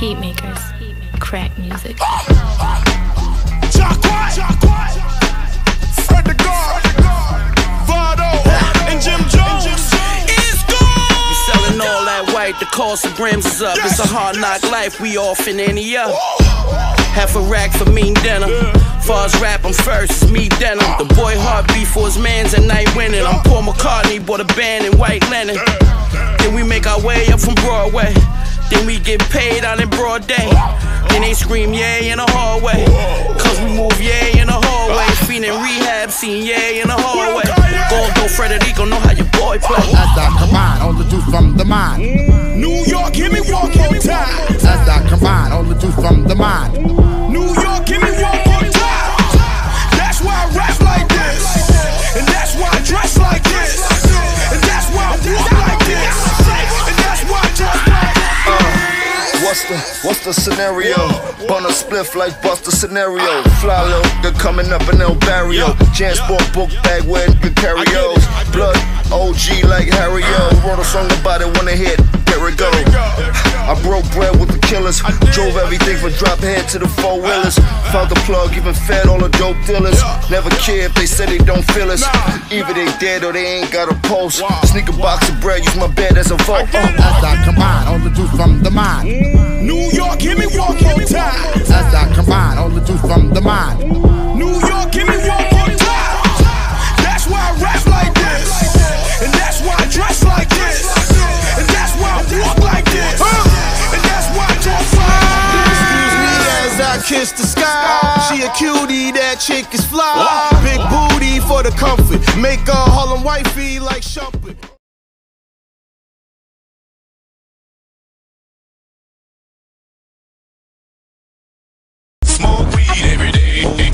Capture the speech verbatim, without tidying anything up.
Heat makers, crack music. Fred the God, Vado, and Jim Jones. It's gone. You selling all that white, the cost of grams is up. It's a hard knock life, we off in any up. Half a rack for mean dinner. Far as rap, I'm first, it's me denim. The boy heart beat for his mans at night winning. I'm Paul McCartney, bought a band in white linen. Then we make our way up from Broadway. Then we get paid out in broad day. Then they scream yay in the hallway. Cause we move yay in the hallway. Feeling rehab, seeing yay in the hallway. Go go Frederico, know how your boy play. As I combine all the juice from the mind. New York, give me one more time. As I combine all the juice from the mind. New York, give me one more time. That's why I rap like this. And that's why I dress like this. And that's why I walk like this. And that's why I dress like this. What's the, what's the scenario? Bun a spliff like Buster scenario. Fly low, good coming up in El Barrio. Jansport book bag where good carry-os. Blood, O G like Harry O. Wrote a song about it when it hit, there it go. I broke bread with the killers. Drove everything from drop head to the four wheelers. Found the plug, even fed all the dope dealers. Never care if they say they don't feel us. Either they dead or they ain't got a pulse. Sneak a box of bread, use my bed as a vote. As I combine all the juice from the mind. New York, give me one more time. As I combine all the juice from the mind. New York, give me one more time. That's why I rap like this. And that's why I dress like this. And that's why I walk like this. And that's why I talk like this. Excuse me as I kiss the sky. She a cutie, that chick is fly. Big booty for the comfort. Make her Harlem wifey like Shumpert. Smoke weed every day.